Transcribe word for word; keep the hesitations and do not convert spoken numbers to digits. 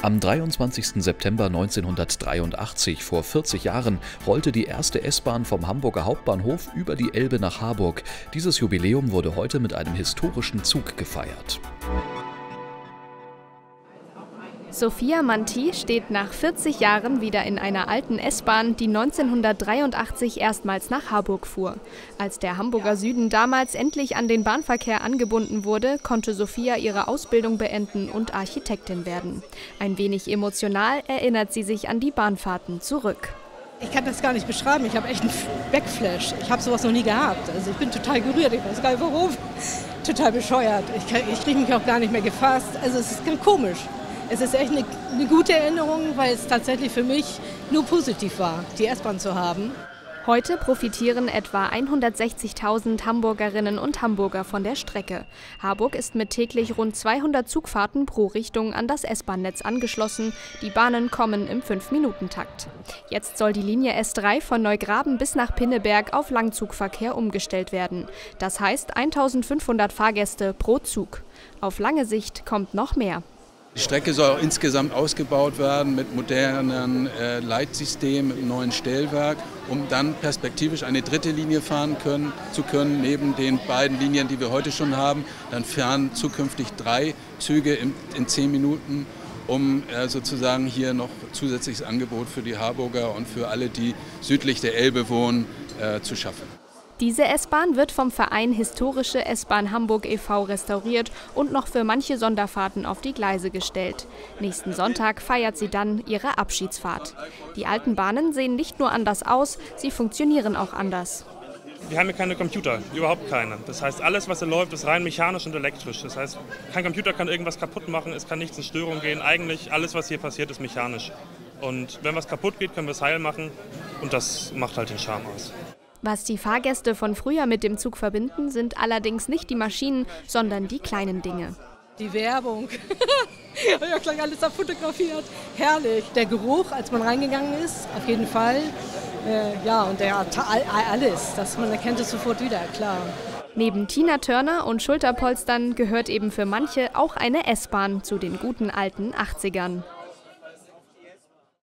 Am dreiundzwanzigsten September neunzehnhundertdreiundachtzig, vor vierzig Jahren, rollte die erste S-Bahn vom Hamburger Hauptbahnhof über die Elbe nach Harburg. Dieses Jubiläum wurde heute mit einem historischen Zug gefeiert. Sophia Manti steht nach vierzig Jahren wieder in einer alten S-Bahn, die neunzehnhundertdreiundachtzig erstmals nach Harburg fuhr. Als der Hamburger Süden damals endlich an den Bahnverkehr angebunden wurde, konnte Sophia ihre Ausbildung beenden und Architektin werden. Ein wenig emotional erinnert sie sich an die Bahnfahrten zurück. Ich kann das gar nicht beschreiben, ich habe echt einen Backflash. Ich habe sowas noch nie gehabt. Also ich bin total gerührt, ich weiß gar nicht warum. Total bescheuert. Ich, ich kriege mich auch gar nicht mehr gefasst. Also es ist ganz komisch. Es ist echt eine, eine gute Erinnerung, weil es tatsächlich für mich nur positiv war, die S-Bahn zu haben. Heute profitieren etwa hundertsechzigtausend Hamburgerinnen und Hamburger von der Strecke. Harburg ist mit täglich rund zweihundert Zugfahrten pro Richtung an das S-Bahn-Netz angeschlossen. Die Bahnen kommen im fünf Minuten Takt. Jetzt soll die Linie S drei von Neugraben bis nach Pinneberg auf Langzugverkehr umgestellt werden. Das heißt eintausendfünfhundert Fahrgäste pro Zug. Auf lange Sicht kommt noch mehr. Die Strecke soll auch insgesamt ausgebaut werden mit modernen äh, Leitsystemen, mit einem neuen Stellwerk, um dann perspektivisch eine dritte Linie fahren können, zu können, neben den beiden Linien, die wir heute schon haben. Dann fahren zukünftig drei Züge in, in zehn Minuten, um äh, sozusagen hier noch zusätzliches Angebot für die Harburger und für alle, die südlich der Elbe wohnen, äh, zu schaffen. Diese S-Bahn wird vom Verein Historische S-Bahn Hamburg e V restauriert und noch für manche Sonderfahrten auf die Gleise gestellt. Nächsten Sonntag feiert sie dann ihre Abschiedsfahrt. Die alten Bahnen sehen nicht nur anders aus, sie funktionieren auch anders. Wir haben hier keine Computer, überhaupt keine. Das heißt, alles, was hier läuft, ist rein mechanisch und elektrisch. Das heißt, kein Computer kann irgendwas kaputt machen, es kann nichts in Störung gehen. Eigentlich alles, was hier passiert, ist mechanisch. Und wenn was kaputt geht, können wir es heil machen und das macht halt den Charme aus. Was die Fahrgäste von früher mit dem Zug verbinden, sind allerdings nicht die Maschinen, sondern die kleinen Dinge. Die Werbung. Ich habe ja gleich alles abfotografiert. Herrlich. Der Geruch, als man reingegangen ist, auf jeden Fall. Äh, ja, und der alles. Das, man erkennt es sofort wieder, klar. Neben Tina Turner und Schulterpolstern gehört eben für manche auch eine S-Bahn zu den guten alten achtzigern.